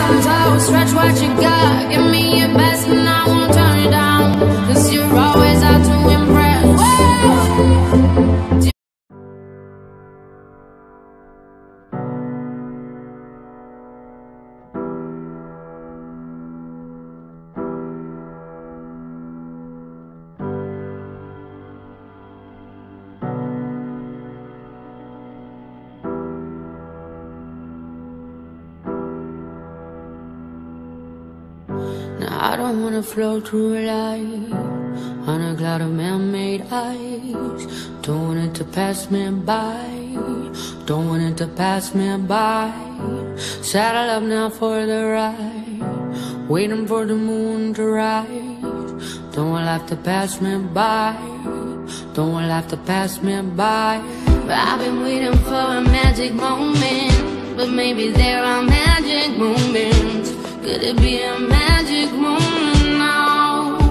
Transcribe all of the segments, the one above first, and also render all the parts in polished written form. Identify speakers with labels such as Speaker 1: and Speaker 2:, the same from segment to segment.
Speaker 1: So stretch what you got, give me your best and I won't turn it down, 'cause you're always out to impress. I don't wanna float through life on a cloud of man-made ice. Don't want it to pass me by, don't want it to pass me by. Saddle up now for the ride, waiting for the moon to rise. Don't want life to pass me by, don't want life to pass me by. I've been waiting for a magic moment, but maybe there are magic moments. Could it be a magic moment now?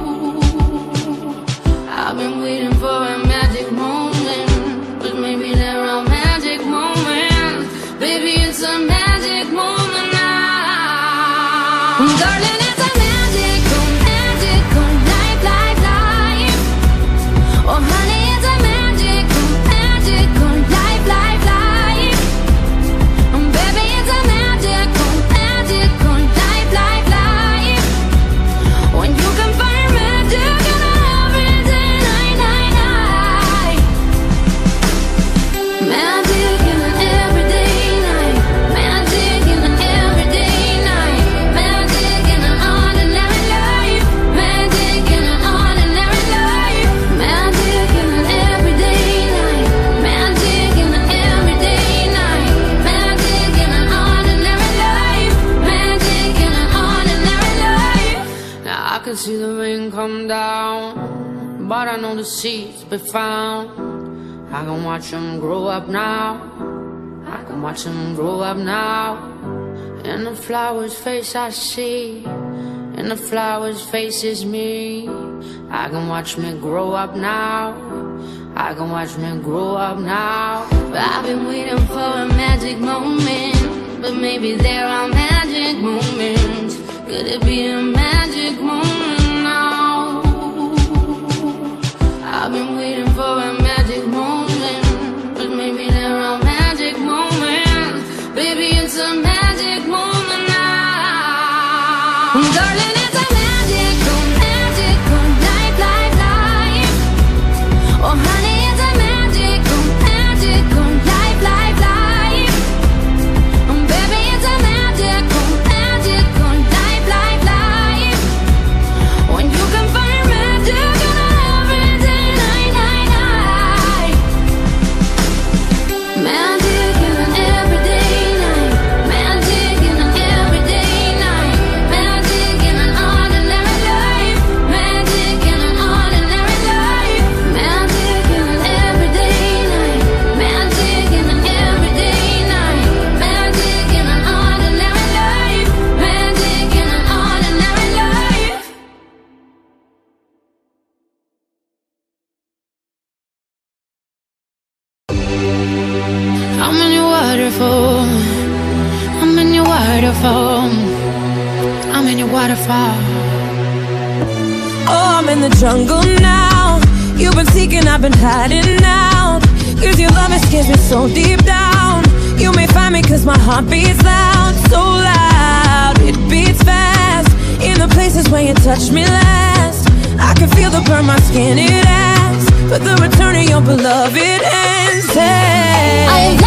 Speaker 1: I've been waiting for a magic moment, but maybe there are magic moments. Baby, it's a magic moment now. Darling, it's a magical, magical life, life, life. Oh, honey, it's a magical, magical life, life, life. Baby, it's a magical, magical life, life, life. When you can find magic in every day, night, night, night. Magic in an everyday night. Magic in an everyday night. Magic in an ordinary life. Magic in an ordinary life. Magic in an everyday night. Magic in an everyday night. Magic in an ordinary life. Magic in an ordinary life. Now I can see the rain come down, but I know the seeds be found. I can watch them grow up now, I can watch them grow up now. In the flower's face I see, in the flower's face is me. I can watch me grow up now, I can watch me grow up now. I've been waiting for a magic moment, but maybe there are magic moments. Could it be a magic moment now? I've been waiting for a magic moment, but maybe there are magic moments. Baby, it's a magic moment now. Darling, it's a magical, magical life, life, life. Oh, honey, it's a magical, magical life, life, life. Baby, it's a magical, magical life, life, life. When you can find magic in every day, night, night, night. Magic in an everyday night. Magic in an everyday night. Magic in an ordinary life. Magic in an ordinary life. Magic in an everyday night. Magic in an everyday night. Magic in an ordinary life. Magic in an ordinary life. I'm in your waterfall, I'm in your waterfall, I'm in your waterfall.
Speaker 2: Oh, I'm in the jungle now. You've been seeking, I've been hiding out. 'Cause your love scares me so deep down. You may find me 'cause my heart beats loud. So loud, it beats fast. In the places where you touched me last, I can feel the burn my skin, it asks. But the return of your beloved ends. Hey.